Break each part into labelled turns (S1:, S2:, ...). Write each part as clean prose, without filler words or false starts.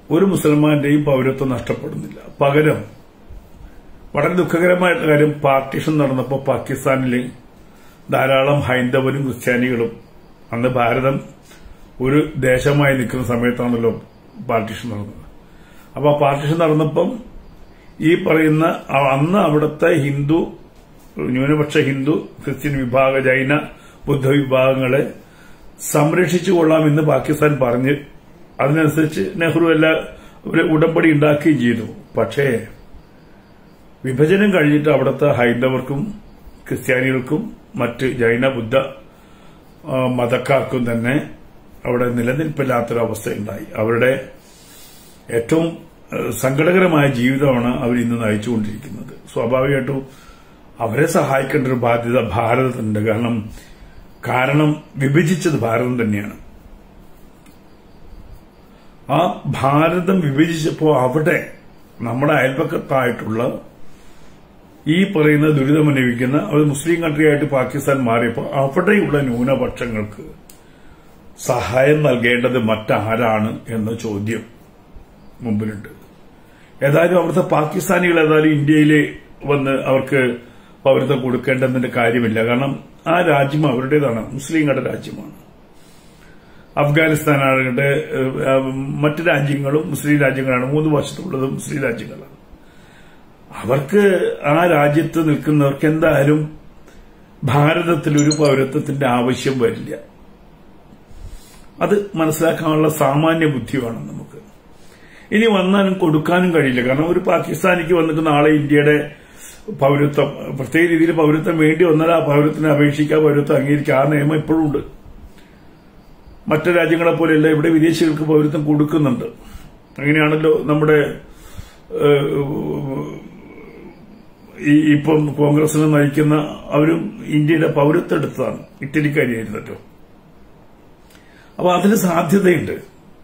S1: ഒരു മുസൽമാന്റെയും പൌരത്വം നഷ്ടപ്പെടുന്നില്ല. പകരം വളരെ ദുഃഖകരമായിട്ടുള്ള കാര്യം, പാർട്ടീഷൻ നടന്നപ്പോൾ പാകിസ്ഥാനിലെ ധാരാളം ഹൈന്ദവരും ക്രിസ്ത്യാനികളും, അന്ന് ഭാരതം ഒരു ദേശമായി നിൽക്കുന്ന സമയത്താണല്ലോ പാർട്ടീഷൻ നടന്നത്. അപ്പൊ ആ പാർട്ടീഷൻ നടന്നപ്പം ഈ പറയുന്ന അന്ന് അവിടുത്തെ ഹിന്ദു, ന്യൂനപക്ഷ ഹിന്ദു, ക്രിസ്ത്യൻ വിഭാഗ, ജൈന, ബുദ്ധ വിഭാഗങ്ങളെ സംരക്ഷിച്ചുകൊള്ളാമെന്ന് പാകിസ്ഥാൻ പറഞ്ഞ് അതിനനുസരിച്ച് നെഹ്റു ഒരു ഉടമ്പടി ഉണ്ടാക്കുകയും ചെയ്തു. പക്ഷേ വിഭജനം കഴിഞ്ഞിട്ട് അവിടുത്തെ ഹൈന്ദവർക്കും ക്രിസ്ത്യാനികൾക്കും മറ്റ് ജൈന, ബുദ്ധ മതക്കാർക്കും തന്നെ അവിടെ നിലനിൽപ്പില്ലാത്തൊരവസ്ഥയുണ്ടായി. അവരുടെ ഏറ്റവും സങ്കടകരമായ ജീവിതമാണ് അവർ ഇന്ന് നയിച്ചുകൊണ്ടിരിക്കുന്നത്. സ്വാഭാവികമായിട്ടും അവരെ സഹായിക്കേണ്ട ഒരു ബാധ്യത ഭാരതത്തിനുണ്ട്. കാരണം വിഭജിച്ചത് ഭാരതം തന്നെയാണ്. ആ ഭാരതം വിഭജിച്ചപ്പോൾ അവിടെ നമ്മുടെ അയൽപക്കത്തായിട്ടുള്ള ഈ പറയുന്ന ദുരിതമനുഭവിക്കുന്ന ഒരു മുസ്ലിം കൺട്രിയായിട്ട് പാകിസ്ഥാൻ മാറിയപ്പോൾ അവിടെയുള്ള ന്യൂനപക്ഷങ്ങൾക്ക് സഹായം നൽകേണ്ടത് മറ്റാരാണ് എന്ന ചോദ്യം മുമ്പിലുണ്ട്. ഏതായാലും അവിടുത്തെ പാകിസ്ഥാനികൾ ഇന്ത്യയിൽ വന്ന് അവർക്ക് പൌരത്വം കൊടുക്കേണ്ടതിന്റെ കാര്യമില്ല. കാരണം ആ രാജ്യം അവരുടേതാണ്, മുസ്ലിങ്ങളുടെ രാജ്യമാണ്. അഫ്ഗാനിസ്ഥാനാകട്ടെ മറ്റ് രാജ്യങ്ങളും മുസ്ലിം രാജ്യങ്ങളാണ്. 3 വശത്തുള്ളത് മുസ്ലിം രാജ്യങ്ങളാണ്. അവർക്ക് ആ രാജ്യത്ത് നിൽക്കുന്നവർക്ക് എന്തായാലും ഭാരതത്തിലൊരു പൌരത്വത്തിന്റെ ആവശ്യം വരില്ല. അത് മനസ്സിലാക്കാനുള്ള സാമാന്യ ബുദ്ധി വേണം നമുക്ക്. ഇനി വന്നാലും കൊടുക്കാനും കഴിയില്ല. കാരണം ഒരു പാകിസ്ഥാനിക്ക് വന്നിട്ട് നാളെ ഇന്ത്യയുടെ പൌരത്വം, പ്രത്യേക രീതിയിൽ പൌരത്വം വേണ്ടി വന്നാൽ ആ പൌരത്വത്തിന് അപേക്ഷിക്കുക, പൌരത്വം അംഗീകരിക്കുക, ആ നിയമം ഇപ്പോഴും ഉണ്ട്. മറ്റു രാജ്യങ്ങളെ പോലെയല്ല, ഇവിടെ വിദേശികൾക്ക് പൌരത്വം കൊടുക്കുന്നുണ്ട്. അങ്ങനെയാണല്ലോ നമ്മുടെ ഇപ്പം കോൺഗ്രസിനെ നയിക്കുന്ന അവരും ഇന്ത്യയുടെ പൌരത്വം എടുത്തതാണ്, ഇറ്റലിക്കാരിയായിരുന്നല്ലോ. അപ്പൊ അതിന് സാധ്യതയുണ്ട്.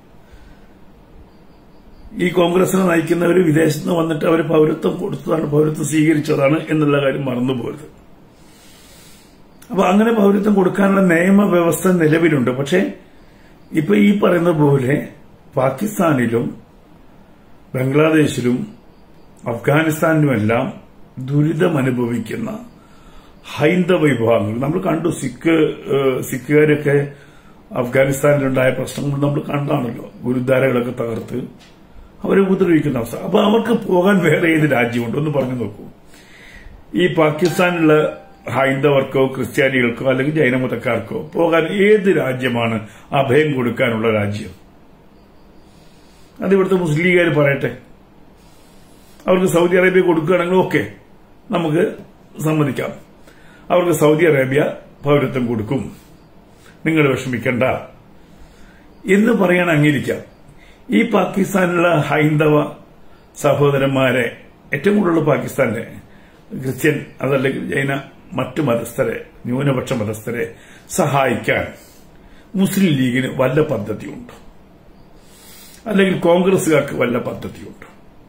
S1: ഈ കോൺഗ്രസിനെ നയിക്കുന്നവർ വിദേശത്ത് നിന്ന് വന്നിട്ട് അവർ പൌരത്വം കൊടുത്തതാണ്, പൌരത്വം സ്വീകരിച്ചതാണ് എന്നുള്ള കാര്യം മറന്നുപോകരുത്. അപ്പൊ അങ്ങനെ പൌരത്വം കൊടുക്കാനുള്ള നിയമവ്യവസ്ഥ നിലവിലുണ്ട്. പക്ഷെ ഇപ്പൊ ഈ പറയുന്ന പോലെ പാകിസ്ഥാനിലും ബംഗ്ലാദേശിലും അഫ്ഗാനിസ്ഥാനിലുമെല്ലാം ദുരിതമനുഭവിക്കുന്ന ഹൈന്ദവ വിഭാഗങ്ങൾ നമ്മൾ കണ്ടു. സിഖുകാരൊക്കെ അഫ്ഗാനിസ്ഥാനിലുണ്ടായ പ്രശ്നങ്ങൾ നമ്മൾ കണ്ടാണല്ലോ. ഗുരുദ്വാരകളൊക്കെ തകർത്ത് അവരെ ഉപദ്രവിക്കുന്ന അവസ്ഥ. അപ്പൊ അവർക്ക് പോകാൻ വേറെ ഏത് രാജ്യമുണ്ട്? ഒന്ന് പറഞ്ഞു നോക്കൂ. ഈ പാകിസ്ഥാനിലുള്ള ഹൈന്ദവർക്കോ ക്രിസ്ത്യാനികൾക്കോ അല്ലെങ്കിൽ ജൈനമതക്കാർക്കോ പോകാൻ ഏത് രാജ്യമാണ് അഭയം കൊടുക്കാനുള്ള രാജ്യം? അത് ഇവിടുത്തെ മുസ്ലിംകാർ പറയട്ടെ. അവർക്ക് സൗദി അറേബ്യ കൊടുക്കുകയാണെങ്കിൽ ഓക്കെ, നമുക്ക് സമ്മതിക്കാം. അവർക്ക് സൗദി അറേബ്യ പൌരത്വം കൊടുക്കും, നിങ്ങൾ വിഷമിക്കണ്ട എന്ന് പറയാൻ അംഗീകരിക്കാം. ഈ പാകിസ്ഥാനിലുള്ള ഹൈന്ദവ സഹോദരന്മാരെ, ഏറ്റവും കൂടുതലുള്ള പാകിസ്ഥാനിലെ ക്രിസ്ത്യൻ അതല്ലെങ്കിൽ ജൈന മറ്റു മതസ്ഥരെ, ന്യൂനപക്ഷ മതസ്ഥരെ സഹായിക്കാൻ മുസ്ലിം ലീഗിന് വല്ല പദ്ധതിയുണ്ടോ? അല്ലെങ്കിൽ കോൺഗ്രസുകാർക്ക് വല്ല പദ്ധതിയുണ്ടോ?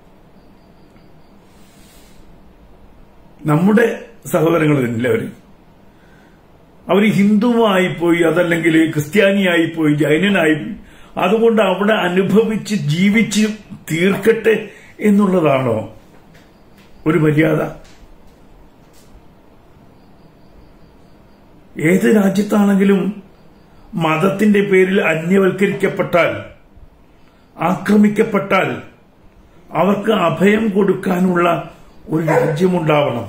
S1: നമ്മുടെ സഹോദരങ്ങൾ തന്നെയല്ലേ അവർ ഹിന്ദുവായിപ്പോയി, അതല്ലെങ്കിൽ ക്രിസ്ത്യാനിയായിപ്പോയി, ജൈനനായി, അതുകൊണ്ട് അവിടെ അനുഭവിച്ച് ജീവിച്ച് തീർക്കട്ടെ എന്നുള്ളതാണോ ഒരു മര്യാദ? ഏത് രാജ്യത്താണെങ്കിലും മതത്തിന്റെ പേരിൽ അന്യവൽക്കരിക്കപ്പെട്ടാൽ, ആക്രമിക്കപ്പെട്ടാൽ അവർക്ക് അഭയം കൊടുക്കാനുള്ള ഒരു രാജ്യമുണ്ടാവണം.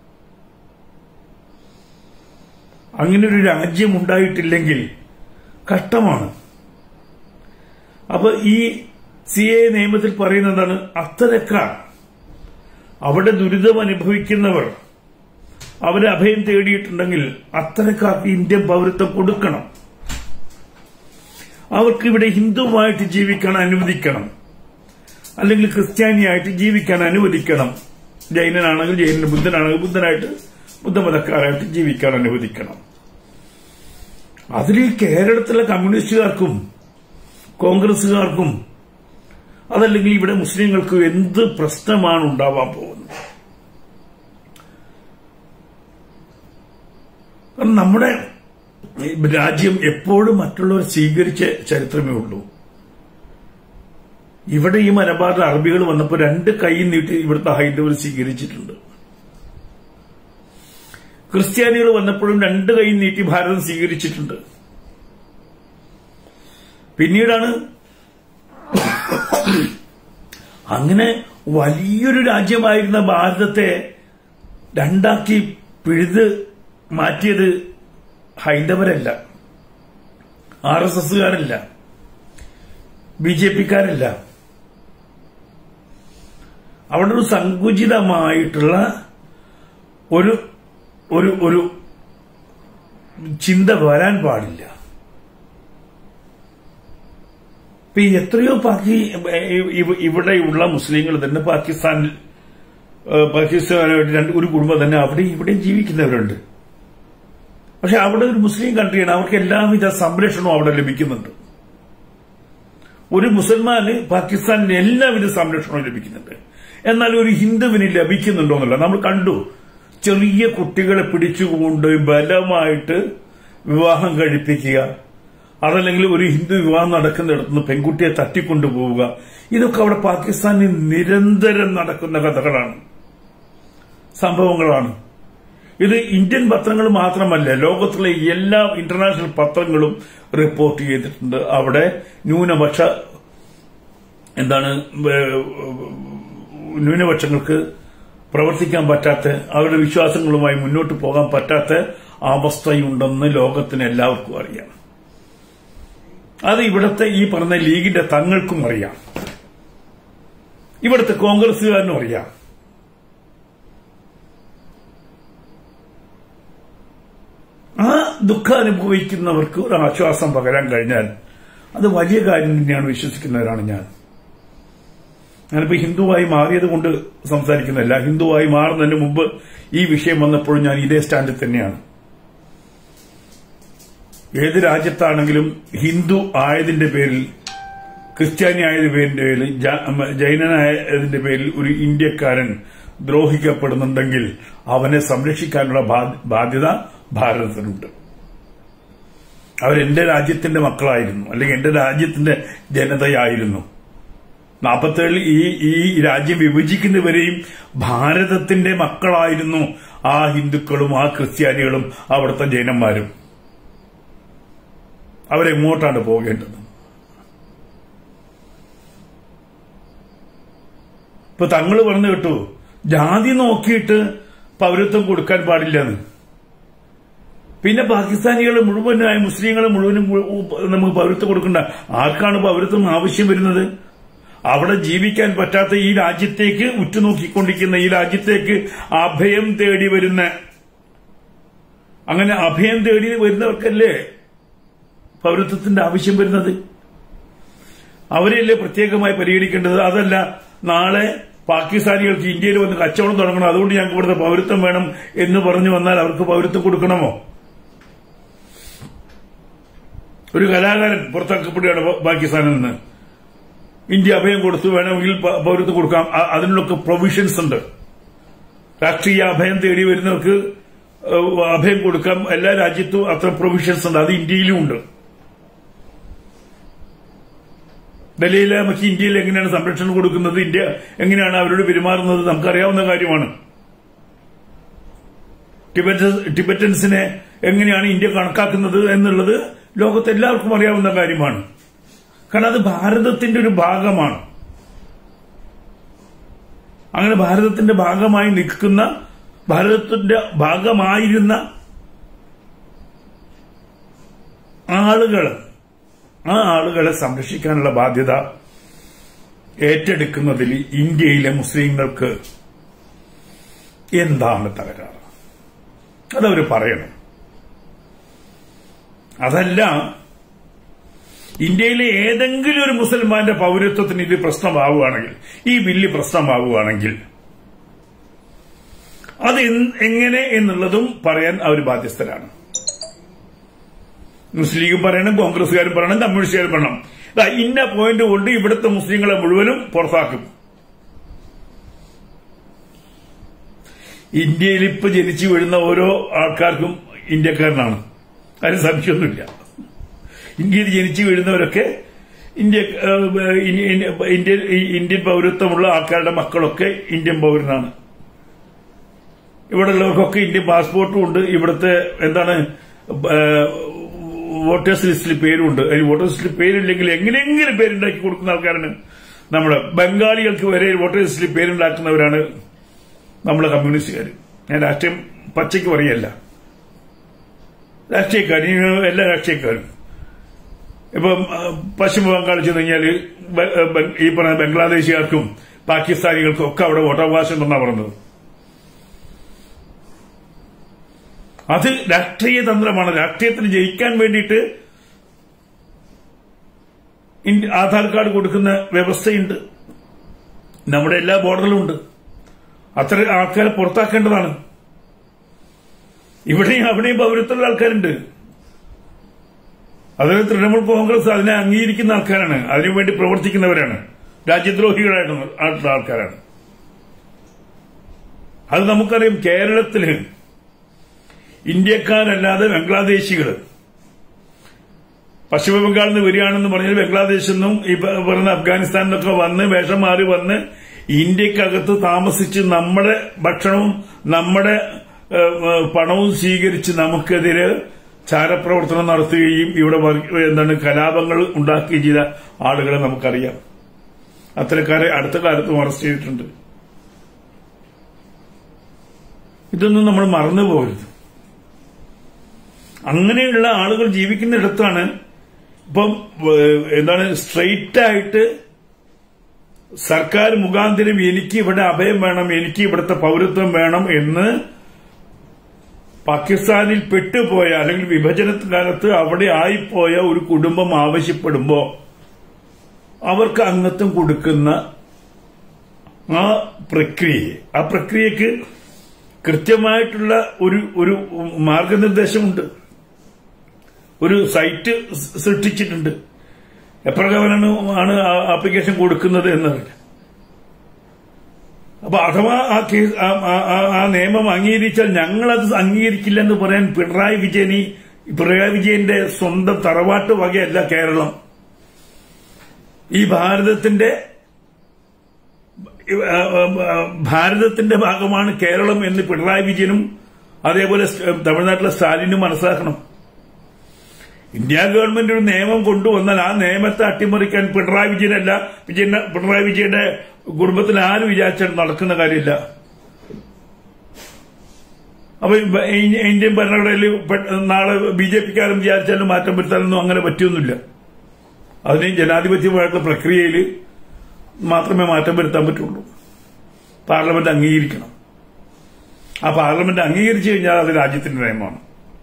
S1: അങ്ങനെ ഒരു രാജ്യമുണ്ടായിട്ടില്ലെങ്കിൽ കഷ്ടമാണ്. അപ്പൊ ഈ CAA നിയമത്തിൽ പറയുന്നതാണ്, അത്തരക്കാർ, അവിടെ ദുരിതം അനുഭവിക്കുന്നവർ, അവരെ അഭയം തേടിയിട്ടുണ്ടെങ്കിൽ അത്തരക്കാർക്ക് ഇന്ത്യൻ പൌരത്വം കൊടുക്കണം. അവർക്ക് ഇവിടെ ഹിന്ദുവായിട്ട് ജീവിക്കാൻ അനുവദിക്കണം, അല്ലെങ്കിൽ ക്രിസ്ത്യാനിയായിട്ട് ജീവിക്കാൻ അനുവദിക്കണം. ജൈനനാണെങ്കിൽ ജൈനൻ, ബുദ്ധനാണെങ്കിൽ ബുദ്ധനായിട്ട്, ബുദ്ധമതക്കാരായിട്ട് ജീവിക്കാൻ അനുവദിക്കണം. അതിൽ ഈ കേരളത്തിലെ കമ്മ്യൂണിസ്റ്റുകാർക്കും കോൺഗ്രസുകാർക്കും അതല്ലെങ്കിൽ ഇവിടെ മുസ്ലിങ്ങൾക്കും എന്ത് പ്രശ്നമാണ് ഉണ്ടാവാൻ പോകുന്നത്? കാരണം നമ്മുടെ രാജ്യം എപ്പോഴും മറ്റുള്ളവർ സ്വീകരിച്ച ചരിത്രമേ ഉള്ളൂ. ഇവിടെ ഈ മലബാറിൽ അറബികൾ വന്നപ്പോൾ 2 കൈ നീട്ടി ഇവിടുത്തെ ഹൈന്ദവർ സ്വീകരിച്ചിട്ടുണ്ട്. ക്രിസ്ത്യാനികൾ വന്നപ്പോഴും 2 കൈ നീട്ടി ഭാരതം സ്വീകരിച്ചിട്ടുണ്ട്. പിന്നീടാണ് അങ്ങനെ വലിയൊരു രാജ്യമായിരുന്ന ഭാരതത്തെ 2ആക്കി പിഴുത് മാറ്റിയത് ഹൈന്ദവരല്ല, RSSകാരല്ല, BJPക്കാരല്ല. അവിടെ ഒരു സങ്കുചിതമായിട്ടുള്ള ഒരു ഒരു ഒരു ചിന്ത വരാൻ പാടില്ല. ഇപ്പൊ എത്രയോ ഇവിടെയുള്ള മുസ്ലിങ്ങൾ തന്നെ പാകിസ്ഥാനായിട്ട് ഒരു കുടുംബം തന്നെ അവിടെയും ഇവിടെയും ജീവിക്കുന്നവരുണ്ട്. പക്ഷെ അവിടെ ഒരു മുസ്ലിം കൺട്രിയാണ്, അവർക്ക് എല്ലാവിധ സംരക്ഷണവും അവിടെ ലഭിക്കുന്നുണ്ട്. ഒരു മുസൽമാന് പാകിസ്ഥാനിന് എല്ലാവിധ സംരക്ഷണവും ലഭിക്കുന്നുണ്ട്. എന്നാൽ ഒരു ഹിന്ദുവിന് ലഭിക്കുന്നുണ്ടോ എന്നല്ല. നമ്മൾ കണ്ടു, ചെറിയ കുട്ടികളെ പിടിച്ചുകൊണ്ട് ബലമായിട്ട് വിവാഹം കഴിപ്പിക്കുക, അതല്ലെങ്കിൽ ഒരു ഹിന്ദു വിവാഹം നടക്കുന്നിടത്തുനിന്ന് പെൺകുട്ടിയെ തട്ടിക്കൊണ്ടുപോവുക, ഇതൊക്കെ അവിടെ പാകിസ്ഥാനിൽ നിരന്തരം നടക്കുന്ന കഥകളാണ്, സംഭവങ്ങളാണ്. ഇത് ഇന്ത്യൻ പത്രങ്ങൾ മാത്രമല്ല, ലോകത്തിലെ എല്ലാ ഇന്റർനാഷണൽ പത്രങ്ങളും റിപ്പോർട്ട് ചെയ്തിട്ടുണ്ട്. അവിടെ ന്യൂനപക്ഷങ്ങൾക്ക് പ്രവർത്തിക്കാൻ പറ്റാത്ത, അവരുടെ വിശ്വാസങ്ങളുമായി മുന്നോട്ട് പോകാൻ പറ്റാത്ത അവസ്ഥയുണ്ടെന്ന് ലോകത്തിന് എല്ലാവർക്കും അറിയാം. അത് ഇവിടുത്തെ ഈ പറഞ്ഞ ലീഗിന്റെ തങ്ങൾക്കും അറിയാം, ഇവിടുത്തെ കോൺഗ്രസുകാരനും അറിയാം. ആ ദുഃഖം അനുഭവിക്കുന്നവർക്ക് ഒരു ആശ്വാസം പകരാൻ കഴിഞ്ഞാൽ അത് വലിയ കാര്യം തന്നെയാണ് വിശ്വസിക്കുന്നവരാണ് ഞാൻ. ഞാനിപ്പോ ഹിന്ദുവായി മാറിയത് കൊണ്ട് സംസാരിക്കുന്നില്ല. ഹിന്ദുവായി മാറുന്നതിന് മുമ്പ് ഈ വിഷയം വന്നപ്പോഴും ഞാൻ ഇതേ സ്റ്റാൻഡിൽ തന്നെയാണ്. ഏത് രാജ്യത്താണെങ്കിലും ഹിന്ദു ആയതിന്റെ പേരിൽ, ക്രിസ്ത്യാനി ആയതിന്റെ പേരിൽ, ജൈനനായതിന്റെ പേരിൽ ഒരു ഇന്ത്യക്കാരൻ ദ്രോഹിക്കപ്പെടുന്നുണ്ടെങ്കിൽ അവനെ സംരക്ഷിക്കാനുള്ള ബാധ്യത ഭാരതത്തിനുണ്ട്. അവരെന്റെ രാജ്യത്തിന്റെ മക്കളായിരുന്നു, അല്ലെങ്കിൽ എന്റെ രാജ്യത്തിന്റെ ജനതയായിരുന്നു. 47 ഈ രാജ്യം വിഭജിക്കുന്നവരെയും ഭാരതത്തിന്റെ മക്കളായിരുന്നു ആ ഹിന്ദുക്കളും ആ ക്രിസ്ത്യാനികളും അവിടുത്തെ ജൈനന്മാരും. അവരെങ്ങോട്ടാണ് പോകേണ്ടത്? ഇപ്പൊ തങ്ങള് പറഞ്ഞു കേട്ടു, ജാതി നോക്കിയിട്ട് പൗരത്വം കൊടുക്കാൻ പാടില്ലെന്ന്. പിന്നെ പാകിസ്ഥാനികൾ മുഴുവനായ മുസ്ലിങ്ങളെ മുഴുവനും നമുക്ക് പൗരത്വം കൊടുക്കണ്ട. ആർക്കാണ് പൗരത്വം ആവശ്യം വരുന്നത്? അവിടെ ജീവിക്കാൻ പറ്റാത്ത ഈ രാജ്യത്തേക്ക് ഉറ്റുനോക്കിക്കൊണ്ടിരിക്കുന്ന, ഈ രാജ്യത്തേക്ക് അഭയം തേടി വരുന്ന, അങ്ങനെ അഭയം തേടി വരുന്നവർക്കല്ലേ പൗരത്വത്തിന്റെ ആവശ്യം വരുന്നത്? അവരെയല്ലേ പ്രത്യേകമായി പരിഗണിക്കേണ്ടത്? അതല്ല നാളെ പാകിസ്ഥാനികൾക്ക് ഇന്ത്യയിൽ വന്ന് കച്ചവടം തുടങ്ങണം, അതുകൊണ്ട് ഞങ്ങൾക്ക് ഇവിടുത്തെ പൗരത്വം വേണം എന്ന് പറഞ്ഞു വന്നാൽ അവർക്ക് പൗരത്വം കൊടുക്കണമോ? ഒരു കലാകാരൻ പുറത്താക്കപ്പെടുകയാണ് പാകിസ്ഥാനിൽ നിന്ന്, ഇന്ത്യ അഭയം കൊടുത്തു, വേണമെങ്കിൽ പൗരത്വം കൊടുക്കാം. അതിനൊക്കെ പ്രൊവിഷൻസ് ഉണ്ട്. രാഷ്ട്രീയ അഭയം തേടി വരുന്നവർക്ക് അഭയം കൊടുക്കാം. എല്ലാ രാജ്യത്തും അത്ര പ്രൊവിഷൻസ് ഉണ്ട്. അത് ഇന്ത്യയിലും ഉണ്ട്. ദലൈലാമയ്ക്ക് ഇന്ത്യയിൽ എങ്ങനെയാണ് സംരക്ഷണം കൊടുക്കുന്നത്, ഇന്ത്യ എങ്ങനെയാണ് അവരോട് പെരുമാറുന്നത് നമുക്കറിയാവുന്ന കാര്യമാണ്. ടിബറ്റൻസിനെ എങ്ങനെയാണ് ഇന്ത്യ കണക്കാക്കുന്നത് എന്നുള്ളത് ലോകത്തെല്ലാവർക്കും അറിയാവുന്ന കാര്യമാണ്. കാരണം അത് ഭാരതത്തിന്റെ ഒരു ഭാഗമാണ്. അങ്ങനെ ഭാരതത്തിന്റെ ഭാഗമായി നിൽക്കുന്ന, ഭാരതത്തിന്റെ ഭാഗമായിരുന്ന ആ ആളുകളെ സംരക്ഷിക്കാനുള്ള ബാധ്യത ഏറ്റെടുക്കുന്നതിൽ ഇന്ത്യയിലെ മുസ്ലിങ്ങൾക്ക് എന്താണ് തകരാറ്? അതവർ പറയണം. അതല്ല, ഇന്ത്യയിലെ ഏതെങ്കിലും ഒരു മുസൽമാന്റെ പൌരത്വത്തിന് ഇത് പ്രശ്നമാവുകയാണെങ്കിൽ, ഈ ബില്ല് പ്രശ്നമാവുകയാണെങ്കിൽ അത് എങ്ങനെ എന്നുള്ളതും പറയാൻ അവർ ബാധ്യസ്ഥരാണ്. മുസ്ലിം പറയണം, കോൺഗ്രസുകാരും പറയണം, കമ്മ്യൂണിസ്റ്റുകാരും പറയണം. ഇന്ന പോയിന്റ് കൊണ്ട് ഇവിടുത്തെ മുസ്ലിങ്ങളെ മുഴുവനും പുറത്താക്കും. ഇന്ത്യയിൽ ഇപ്പൊ ജനിച്ചു വീഴുന്ന ഓരോ ആൾക്കാർക്കും ഇന്ത്യക്കാരനാണ്, അതിന് സംശയമൊന്നുമില്ല. ഇന്ത്യയിൽ ജനിച്ചു വീഴുന്നവരൊക്കെ ഇന്ത്യൻ പൌരത്വമുള്ള ആൾക്കാരുടെ മക്കളൊക്കെ ഇന്ത്യൻ പൌരനാണ്. ഇവിടെ ഉള്ളവർക്കൊക്കെ ഇന്ത്യൻ പാസ്പോർട്ടും ഉണ്ട്. ഇവിടുത്തെ വോട്ടേഴ്സ് ലിസ്റ്റിൽ പേരുണ്ട്. വോട്ടേഴ്സ് ലിസ്റ്റിൽ പേരില്ലെങ്കിൽ എങ്ങനെയെങ്കിലും പേരുണ്ടാക്കി കൊടുക്കുന്ന ആൾക്കാരാണ് നമ്മുടെ ബംഗാളികൾക്ക് വരെ വോട്ടേഴ്സ് ലിസ്റ്റിൽ പേരുണ്ടാക്കുന്നവരാണ് നമ്മളെ കമ്മ്യൂണിസ്റ്റുകാർ. ഞാൻ രാഷ്ട്രീയം പച്ചയ്ക്ക് പറയല്ല, രാഷ്ട്രീയക്കാർ, എല്ലാ രാഷ്ട്രീയക്കാരും. ഇപ്പം പശ്ചിമ ബംഗാൾ ചെന്ന് കഴിഞ്ഞാൽ ഈ പറഞ്ഞ ബംഗ്ലാദേശുകാർക്കും പാകിസ്ഥാനികൾക്കും ഒക്കെ അവിടെ വോട്ടവകാശം ഉണ്ടെന്നാണ് പറഞ്ഞത്. അത് രാഷ്ട്രീയ തന്ത്രമാണ്. രാഷ്ട്രീയത്തിന് ജയിക്കാൻ വേണ്ടിയിട്ട് ആധാർ കാർഡ് കൊടുക്കുന്ന വ്യവസ്ഥയുണ്ട്. നമ്മുടെ എല്ലാ ബോർഡറിലും ഉണ്ട്. അത്ര ആൾക്കാരെ പുറത്താക്കേണ്ടതാണ്. ഇവിടെയും അവിടെയും പൗരത്വമുള്ള ആൾക്കാരുണ്ട്. അതായത് തൃണമൂൽ കോൺഗ്രസ് അതിനെ അംഗീകരിക്കുന്ന ആൾക്കാരാണ്, അതിനുവേണ്ടി പ്രവർത്തിക്കുന്നവരാണ്, രാജ്യദ്രോഹികളായിട്ടുള്ള ആൾക്കാരാണ്. അത് നമുക്കറിയാം. കേരളത്തില് ഇന്ത്യക്കാരല്ലാതെ ബംഗ്ലാദേശികൾ പശ്ചിമ ബംഗാളിൽ നിന്ന് വരികയാണെന്ന് പറഞ്ഞാൽ ബംഗ്ലാദേശിൽ നിന്നും ഈ പറഞ്ഞ അഫ്ഗാനിസ്ഥാനിൽ നിന്നൊക്കെ വന്ന് വേഷം മാറി വന്ന് ഇന്ത്യക്കകത്ത് താമസിച്ച് നമ്മുടെ ഭക്ഷണവും നമ്മുടെ പണവും സ്വീകരിച്ച് നമുക്കെതിരെ ചാരപ്രവർത്തനം നടത്തുകയും ഇവിടെ കലാപങ്ങൾ ഉണ്ടാക്കുകയും ചെയ്ത ആളുകളെ നമുക്കറിയാം. അത്തരക്കാരെ അടുത്ത കാലത്തും അറസ്റ്റ് ചെയ്തിട്ടുണ്ട്. ഇതൊന്നും നമ്മൾ മറന്നു പോകരുത്. അങ്ങനെയുള്ള ആളുകൾ ജീവിക്കുന്നിടത്താണ് ഇപ്പം സ്ട്രെയിറ്റ് ആയിട്ട് സർക്കാർ മുഖാന്തരം എനിക്ക് ഇവിടെ അഭയം വേണം, എനിക്ക് ഇവിടുത്തെ പൌരത്വം വേണം എന്ന് പാകിസ്ഥാനിൽ പെട്ടുപോയ അല്ലെങ്കിൽ വിഭജനകാലത്ത് അവിടെ ആയിപ്പോയ ഒരു കുടുംബം ആവശ്യപ്പെടുമ്പോ അവർക്ക് അംഗത്വം കൊടുക്കുന്ന ആ പ്രക്രിയക്ക് കൃത്യമായിട്ടുള്ള ഒരു മാർഗനിർദ്ദേശമുണ്ട്. ഒരു സൈറ്റ് സൃഷ്ടിച്ചിട്ടുണ്ട്. എപ്രകാരമാണ് ആപ്ലിക്കേഷൻ കൊടുക്കുന്നത് എന്നറിയില്ല. അപ്പൊ അഥവാ ആ നിയമം അംഗീകരിച്ചാൽ ഞങ്ങളത് അംഗീകരിക്കില്ല എന്ന് പറയാൻ പിണറായി വിജയന്റെ സ്വന്തം തറവാട്ട് വകയല്ല കേരളം. ഈ ഭാരതത്തിന്റെ ഭാഗമാണ് കേരളം എന്ന് പിണറായി വിജയനും അതേപോലെ തമിഴ്നാട്ടിലെ സ്റ്റാലിനും മനസ്സിലാക്കണം. ഇന്ത്യ ഗവൺമെന്റ് ഒരു നിയമം കൊണ്ടുവന്നാൽ ആ നിയമത്തെ അട്ടിമറിക്കാൻ പിണറായി വിജയന്റെ കുടുംബത്തിൽ ആരും വിചാരിച്ചാൽ നടക്കുന്ന കാര്യമില്ല. അപ്പൊ ഇന്ത്യൻ ഭരണഘടനയിൽ നാളെ ബിജെപിക്കാരും വിചാരിച്ചാലും മാറ്റം വരുത്താനൊന്നും അങ്ങനെ പറ്റിയൊന്നുമില്ല. അതിന് ജനാധിപത്യമായിട്ടുള്ള പ്രക്രിയയിൽ മാത്രമേ മാറ്റം വരുത്താൻ പറ്റുള്ളൂ. പാർലമെന്റ് അംഗീകരിക്കണം. ആ പാർലമെന്റ് അംഗീകരിച്ചു കഴിഞ്ഞാൽ അത് രാജ്യത്തിന്റെ നിയമമാണ്.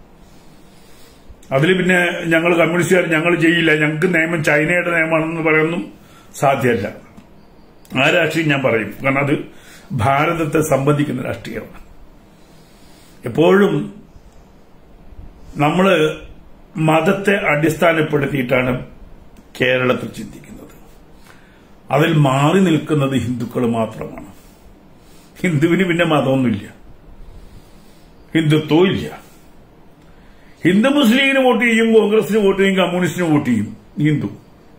S1: അതിൽ പിന്നെ ഞങ്ങൾ കമ്മ്യൂണിസ്റ്റുകാർ ഞങ്ങൾ ചെയ്യില്ല, ഞങ്ങൾക്ക് നിയമം ചൈനയുടെ നിയമമാണെന്ന് പറയാനൊന്നും സാധ്യമല്ല. ആ രാഷ്ട്രീയം ഞാൻ പറയും. കാരണം അത് ഭാരതത്തെ സംബന്ധിക്കുന്ന രാഷ്ട്രീയമാണ്. എപ്പോഴും നമ്മൾ മതത്തെ അടിസ്ഥാനപ്പെടുത്തിയിട്ടാണ് കേരളത്തിൽ ചിന്തിക്കുന്നത്. അതിൽ മാറി നിൽക്കുന്നത് ഹിന്ദുക്കൾ മാത്രമാണ്. ഹിന്ദുവിന് പിന്നെ മതമൊന്നുമില്ല, ഹിന്ദുത്വവും ഇല്ല. ഹിന്ദു മുസ്ലിമിന് വോട്ട് ചെയ്യും, കോൺഗ്രസിന് വോട്ട് ചെയ്യും, കമ്മ്യൂണിസ്റ്റിന് വോട്ട് ചെയ്യും. ഹിന്ദു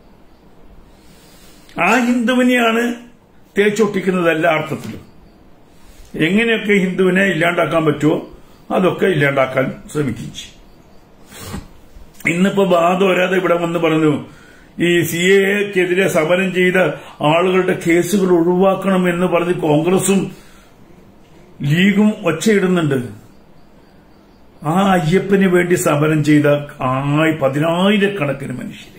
S1: ആ ഹിന്ദുവിനെയാണ് തേച്ചൊട്ടിക്കുന്നത് എല്ലാ അർത്ഥത്തിലും. എങ്ങനെയൊക്കെ ഹിന്ദുവിനെ ഇല്ലാണ്ടാക്കാൻ പറ്റുമോ അതൊക്കെ ഇല്ലാണ്ടാക്കാൻ ശ്രമിക്കുകയും ചെയ്യും. ഇന്നിപ്പോ ബാധവരാതെ ഇവിടെ വന്ന് പറഞ്ഞു ഈ CAA-ക്കെതിരെ സമരം ചെയ്ത ആളുകളുടെ കേസുകൾ ഒഴിവാക്കണം എന്ന് പറഞ്ഞ് കോൺഗ്രസും ലീഗും ഒച്ചയിടുന്നുണ്ട്. ആ അയ്യപ്പന് വേണ്ടി സമരം ചെയ്ത 10,000-കണക്കിന് മനുഷ്യര്,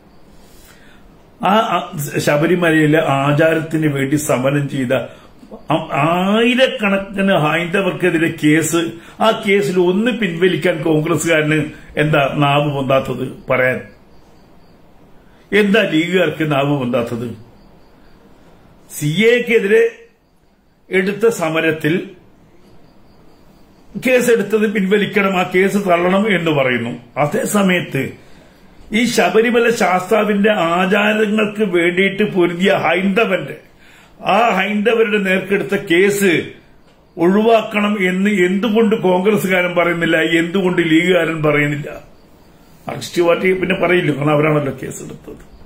S1: ആ ശബരിമലയിലെ ആചാരത്തിന് വേണ്ടി സമരം ചെയ്ത 1000-കണക്കിന് ഹൈന്ദവർക്കെതിരെ കേസ്, ആ കേസിൽ ഒന്ന് പിൻവലിക്കാൻ കോൺഗ്രസുകാരന് എന്താ നാവ് പൊന്താത്തത് പറയാൻ? എന്താ ലീഗുകാർക്ക് നാവ് പൊന്താത്തത്? CAA-ക്കെതിരെ എടുത്ത സമരത്തിൽ കേസെടുത്തത് പിൻവലിക്കണം, ആ കേസ് തള്ളണം എന്ന് പറയുന്നു. അതേസമയത്ത് ഈ ശബരിമല ശാസ്താവിന്റെ ആചാരങ്ങൾക്ക് വേണ്ടിയിട്ട് പൊരുതിയ ആ ഹൈന്ദവരുടെ നേർക്കെടുത്ത കേസ് ഒഴിവാക്കണം എന്ന് എന്തുകൊണ്ട് കോൺഗ്രസുകാരൻ പറയുന്നില്ല? എന്തുകൊണ്ട് ലീഗുകാരൻ പറയുന്നില്ല? മാർക്സിസ്റ്റ് പാർട്ടി പിന്നെ പറയില്ല, കാരണം അവരാണല്ലോ കേസെടുത്തത്.